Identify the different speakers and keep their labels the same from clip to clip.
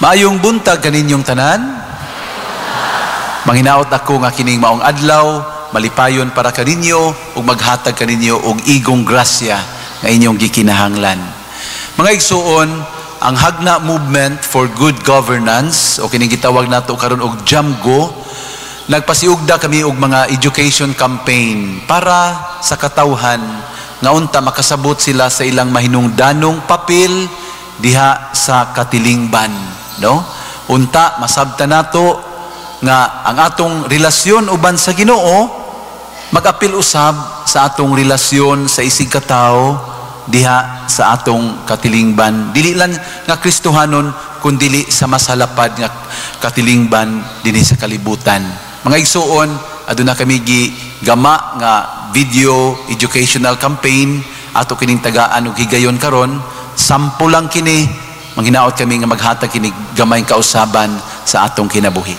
Speaker 1: Maayong buntag kaninyong tanan. Manginaot ako nga kining maong adlaw, malipayon para kaninyo ug maghatag kaninyo og igong grasya nga inyong gikinahanglan. Mga igsuon, ang Hagna Movement for Good Governance o kining gitawag nato karon og JAMGO, nagpasiugda kami og mga education campaign para sa katawhan nga unta makasabot sila sa ilang mahinungdanong papel diha sa katilingban, no? Unta masabta nato nga ang atong relasyon uban sa Ginoo mag-apil usab sa atong relasyon sa isig katawo diha sa atong katilingban, dili lang nga Kristohanon kundi sa masalapad nga katilingban dinhi sa kalibutan. Mga igsuon, aduna kami gama nga video educational campaign ato kining tagaan ug higayon karon. Sampo lang kini, manghinaot kami nga maghatag kini gamay kausaban sa atong kinabuhi.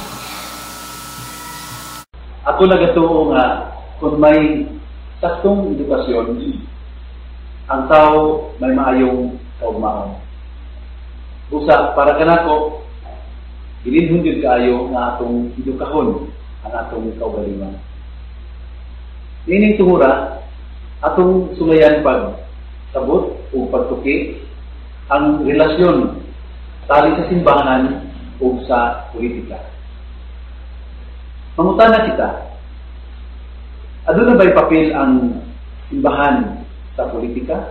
Speaker 2: Ako nagatuo nga kung may saktong edukasyon, ang tao may maayong kaugmaon. Usa para kanako, gilinhon jud kaayo nga atong edukahon ang atong kaugalingon. Nining tuhura, atong sulayan pag sabot o pagtuki ang relasyon tali sa simbahan o sa politika. Mangutana kita, aduna ba'y papel ang simbahan sa politika?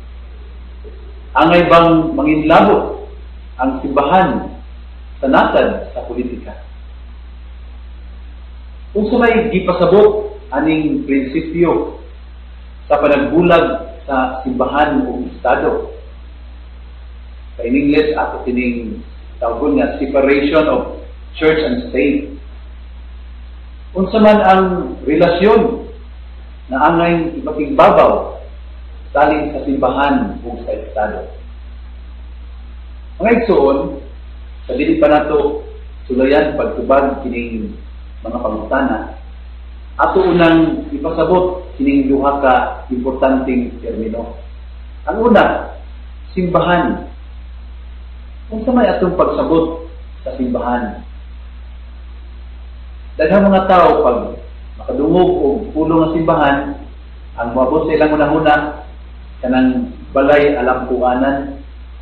Speaker 2: Angay bang manginlabot ang simbahan sa natad sa politika? Kung sa may gipasabot aning prinsipyo sa panagbulag sa simbahan o estado, sa in English ato kining tawgon nga separation of church and state, unsa man ang relasyon na angay ipakigbabaw talin sa simbahan o sa estado. Mga igsuon, sa dili pa nato sulayan pagtubag kining mga pangutana, ato unang ipasabot kining duha ka importanteng termino. Ang una, simbahan. Unsa may atong pagsabot sa simbahan? Daghang mga tao pag makadungog og pulong nga simbahan, ang moabot sa ilang una-una kanang balay alampuanan.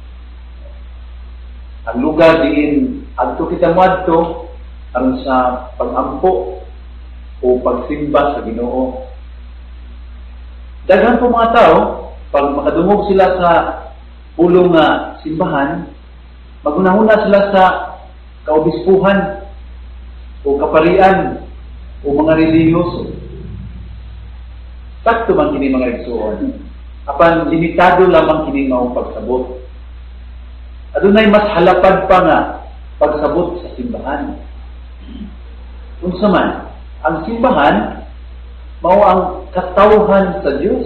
Speaker 2: Ang lugar diin adto kita moadto aron sa pag-ampo o pagsimba sa Ginoo. Daghang po mga tao, pag makadungog sila sa pulong nga simbahan, magunahuna sila sa kaobispuhan o kaparian o mga relihiyoso. Sakto man kini mga igsuon. Apan limitado lamang kini maong pagsabot. Adunay mas halapad pa nga pagsabot sa simbahan. Unsa man, ang simbahan mao ang katawhan sa Dios.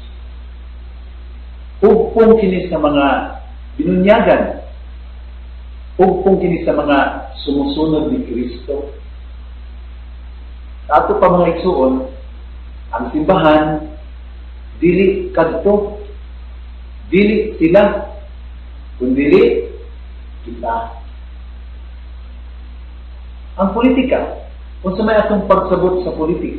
Speaker 2: Ugpong kini sa mga binunyagan. Ugpong kini sa mga sumusunod ni Kristo. Ato pa mga igsuon, ang simbahan dili kadto, dili sila, kundi kita. Ang politika, kung sa may atong pagsabot sa politika,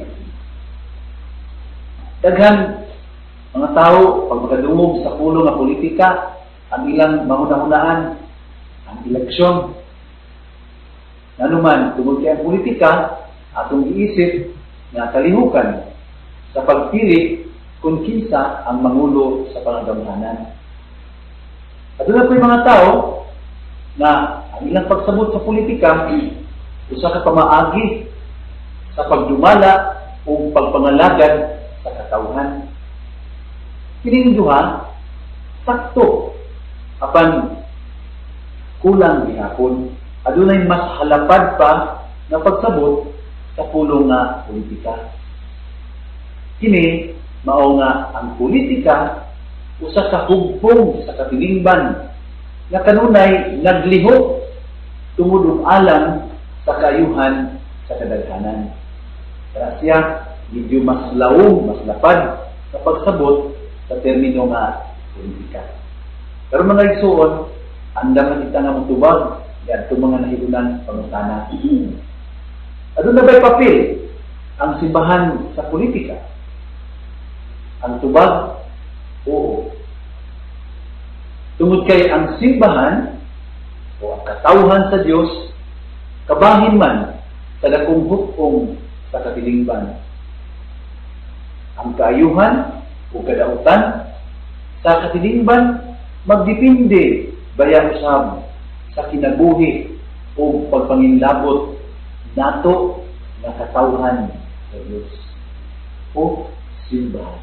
Speaker 2: daghan mga tao pag makadungog sa pulo nga politika, ang ilang mahuna-hunaan ang eleksyon. Nanuman tungod kay ang politika, atong iisip nga kalihukan sa pagpili kung kinsa ang mangulo sa pangagamhanan. Aduna po'y mga tao na ang ilang pagsabot sa politika usa ka pamaagi sa pagdumala o pagpangalagad sa katawhan. Kining duha sakto apan kulang gihapon. Adunay mas halapad pa na pagsabot sa pulong nga politika. Kini mao nga ang politika usa ka hugpong sa katilingban nga kanunay naglihok tungod og alam sa kaayuhan sa kadaghanan. Kaya siya medyo mas lawom, mas lapad sa pagsabot sa termino nga politika. Pero mga igsuon, andaman kita nga matubag yan itong mga nahilunan pangutana. Ano na ba'y papel ang simbahan sa politika? Ang tubag? Oo. Tungod kay ang simbahan o ang katawhan sa Dios kabahin man sa dakong hukong sa katilingban. Ang kaayuhan o kadautan sa katilingban magdepende baya usab sa kinabuhi o pagpanginlabot nato na katawhan sa Dios o simbahan.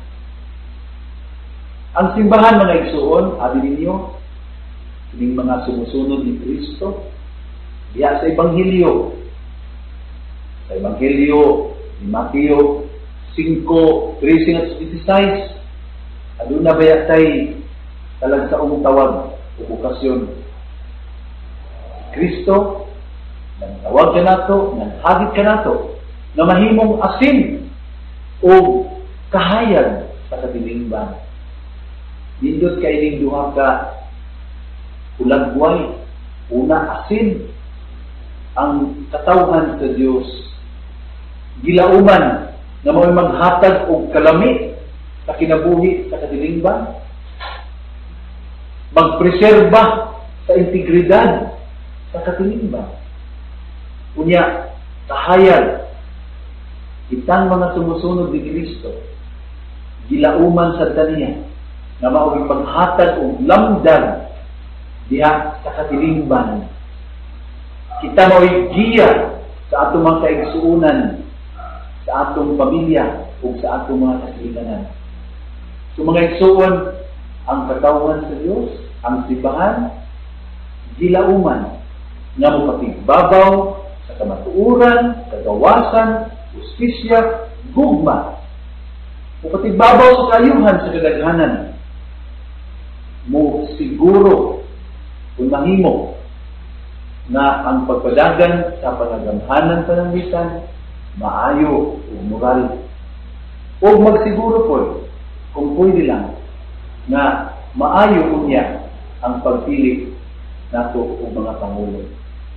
Speaker 2: Ang simbahan, mga igsuon, abi ninyo, ining mga sumusunod ni Kristo, diya sa Ebanghelyo. Sa Ebanghelyo ni Mateo 5:13-16, aduna bayatay talagsaong tawag o okasyon. Kristo, nang tawag ka nato, nang hagit ka nato, na mahimong asin o kahayag sa katilingban. Nindot kay ning duha ka ulagway, una asin ang katawhan sa Dios. Gilauman na may maghatag og kalami sa kinabuhi sa katilingban. Magpreserba sa integridad sa katilingban. Unya kahayag itang mga sumusunod ni Kristo gilauman sa taniya na mao'y paghatag o lamdag diha sa katilingban. Kita mao'y giya sa atong mga kaigsuunan, sa atong pamilya o sa atong mga kasilanan. So mga igsuon, ang katawhan sa Dios, ang simbahan, gilauman nga mapatigbabaw sa kamatuuran, kagawasan, justisya, gugma. Mapatigbabaw sa kaayuhan sa kadaghanan. Mo siguro kung mahimo na ang pagpadagan sa panagamhanan pananglitan maayo o moral. O magsiguro po kung pwede lang na maayo unya ang pagpili nato o mga pangulo.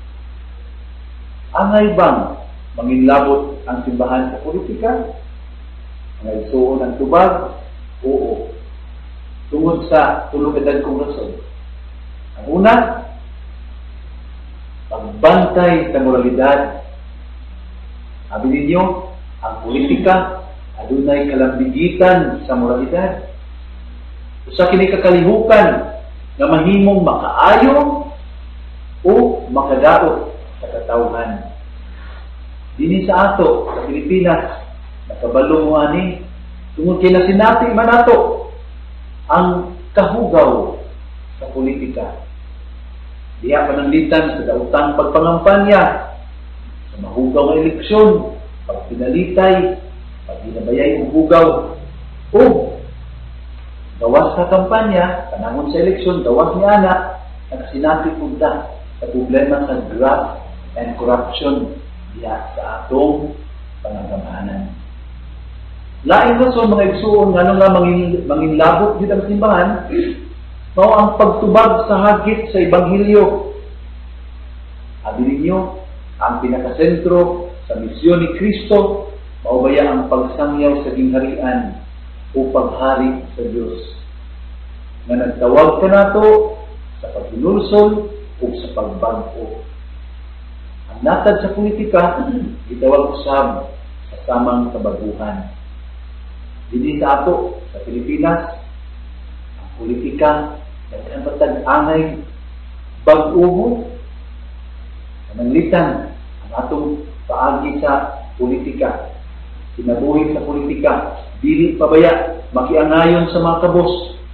Speaker 2: Angay bang manginlabot ang simbahan sa politika? Angay suon ang tubag? Oo. Tungod sa tulugadan kong rason. Ang una, pagbantay sa moralidad. Sabi ninyo, ang politika adunay kalambigitan sa moralidad. Usa kini kakalihukan na mahimong makaayo o makadaot sa katawhan. Dini sa ato sa Pilipinas, nakabalo mo ani tungod kay nasinati man nato ang kahugaw sa politika. Diya pananglitan sa dautang pagpangampanya, sa mahugaw ng eleksyon, pagpinalitay, pagpinabayay ng hugaw, o gawas sa kampanya, panahon sa eleksyon, gawas ni anak, nagsinati punta sa problema sa graft and corruption diya sa atong pangagamhanan. Lain rason mga igsuon nga nga manginlabot dito ang simbahan mao ang pagtubag sa hagit sa Ebanghelyo. Abi ninyo, ang pinakasentro sa misyon ni Kristo mao baya ang pagsangyaw sa gingharian o paghari sa Dios. Nga nagtawag ka nato sa paghinulsol o sa pagbag-o. Ang natad sa politika gitawag usab sa samang kabaguhan. Dili sa ato, sa Pilipinas, ang politika, nagkatag-angay, bag-uho, nanglitan ang atong paagi sa politika. Sinabuhi sa politika, dili pabaya, makiangayon sa mga kabos.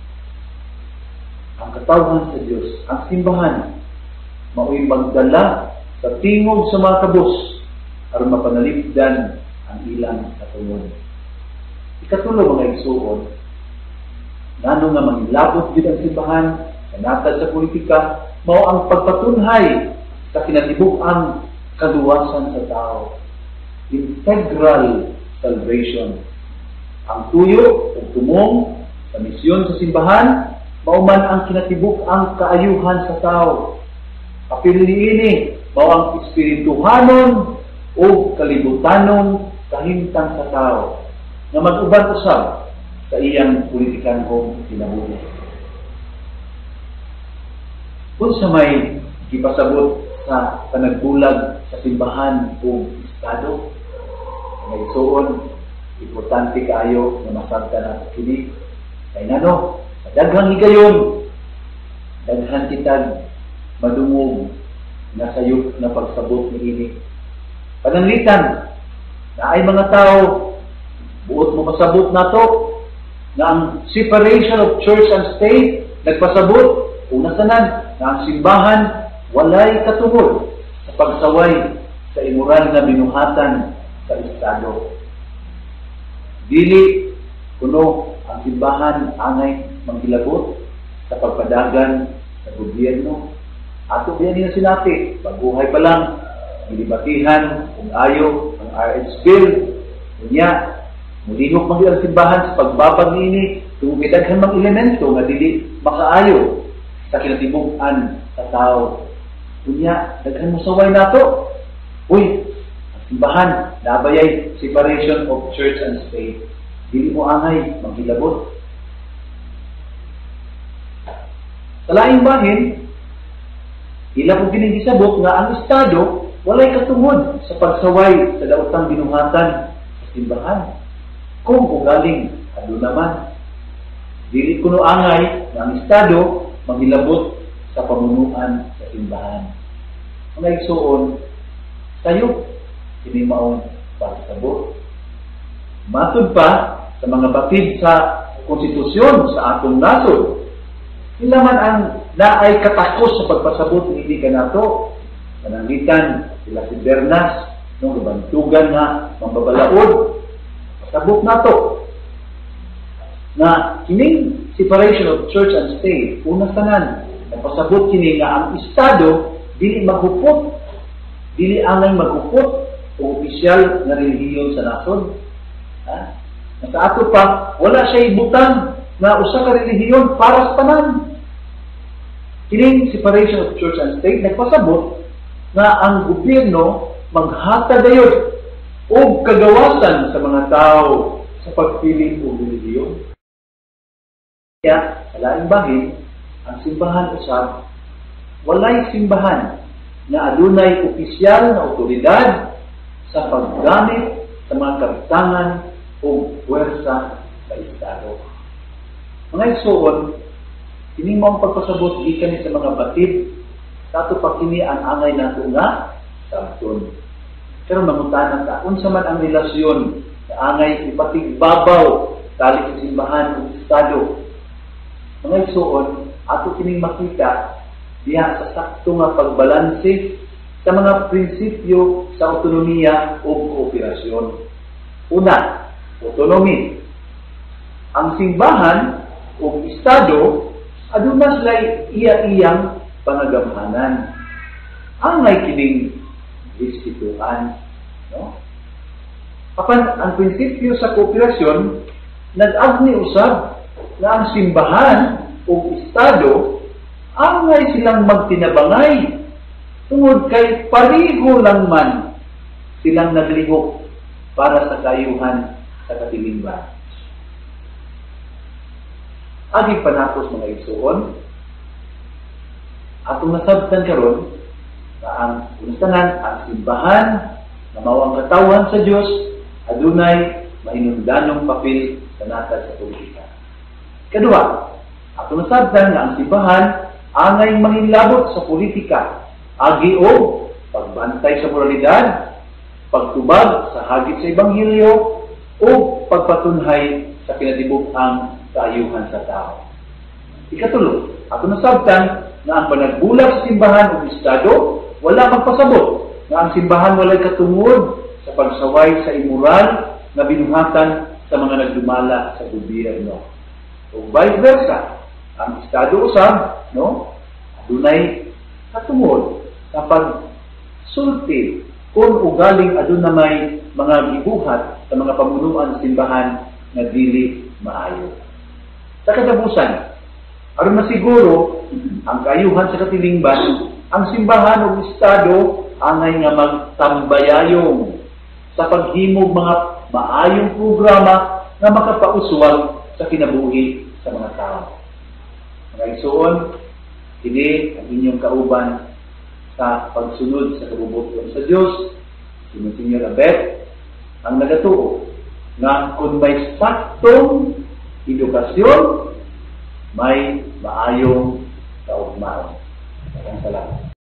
Speaker 2: Ang katawhan sa Diyos, ang simbahan, mao'y magdala sa tingog sa mga kabos aron mapanalipdan ang ilang katulong. Ikatulo mga igsuon, nano nga manglabot gid ang simbahan sa natad sa politika, mao ang pagpatunhay sa kinatibuk-ang kaluwasan sa tao. Integral salvation. Ang tuyo o tumong sa misyon sa simbahan, mao man ang kinatibuk-ang kaayuhan sa tao. Apil niini mao ang espirituhanon o kalibutanon kahimtang sa tao nga mag-uban usab sa iyang politikanhong kinabuhi. Kung sa may gipasabot sa panagbulag sa simbahan o estado, may suon, importante kayo na masabta na kini. Kaya nano, daghang higayon, daghan kitag madungog na sayop na pagsabot ni ini. Pananglitan na ay mga tao, buot mo pasabot na to, na ang separation of church and state, nagpasabot, una tanan, na ang simbahan, walay katungod sa pagsaway sa immoral na binuhatan sa estado. Dili kuno ang simbahan angay manggilabot sa pagpadagan sa gobyerno. Ato biyan niya sinati, baguhay pa lang, nilibatihan kung ayo ang RH bill. Kunya, mulihok mang ang simbahan sa pagbabag nini, tumugidaghan mang elemento nga dili makaayo sa kinatibuk-an sa tao. Kunya, daghan mo saway nato. Uy, ang simbahan, nabayay separation of church and state. Dili mo angay maghilabot. Sa laing bahin, ila po ginisabot nga ang estado walay katungod sa pagsaway sa daotang binuhatan sa simbahan. Kung galing ano naman, dili kuno angay nga ang estado maghilabot sa pamunuan sa simbahan. Ang igsuon, tayo kini maong pagsabot. Matud pa sa mga batid sa konstitusyon sa atong nasod, sila man ang naay katakos sa pagpasabot ni hindi ka nato. Pananglitan sila si Bernas, nung kabantugan na mambabalaod, pasabot nato na kining separation of church and state, una tanan, napasabot kini nga ang estado dili maghupot, dili angay maghupot o opisyal na relihiyon sa nasod. Sa ato pa, wala siya ibutang na usa ka relihiyon para sa tanan. Kining separation of church and state nagpasabot na ang gobyerno maghatag gayud og kagawasan sa mga tao sa pagpili og relihiyon. Kaya sa laing bahin, ang simbahan usab walay simbahan na adunay opisyal na otoridad sa paggamit sa mga kapitangan o puwersa sa estado. Mga igsoon, kini mo ang pagpasabot gikan sa mga batid, sato pa kini ang angay nato nga sabton. Pero mangutanan ta, unsa man ang relasyon sa angay ipatigbabaw tali sa simbahan o estado. Mga igsoon, ato kining makita diha sa sakto nga pagbalanse sa mga prinsipyo sa autonomiya o kooperasyon. Una, autonomy. Ang simbahan o estado aduna sila iya-iyang pangagamhanan. Angay kining respetuhan, no? Apan ang prinsipyo sa kooperasyon nag-agni usab na ang simbahan o estado angay silang magtinabangay tungod kay pariho lang man silang naglihok para sa kayuhan sa katilingban. Agi panapos mga igsuon, atong nasabtan karon na ang unasanan ang simbahan na mao ang katawan sa Dios adunay mahinungdanong papel sa natad sa politika. Kadua, atong nasabtan na ang simbahan angay manginlabot sa politika, agi o pagbantay sa moralidad, pagtubag sa hagit sa ebanghelyo o pagpatunhay sa kinatibuk-ang kaayuhan sa tao. Ikatulo, ato nasabtan na ang panagbulag sa simbahan o estado wala magpasabot na ang simbahan walay katungod sa pagsaway sa immoral na binuhatan sa mga nagdumala sa gobyerno. O vice versa, ang estado usab, no, adunay katungod sa pagsulti kung ugaling aduna may mga gibuhat sa mga pamunuan sa simbahan na dili maayo. Sa katapusan, aron masiguro ang kaayuhan sa katilingban, ang simbahan o estado angay nga magtambayayong sa paghimog mga maayong programa na makapauswag sa kinabuhi sa mga tao. Mga igsoon, kini ang inyong kauban sa pagsunod sa kabubuton sa Dios. Monsignor Abet ang nagatuo nga kung may saktong edukasyon, may maayong kaugmaon. Maraming salamat.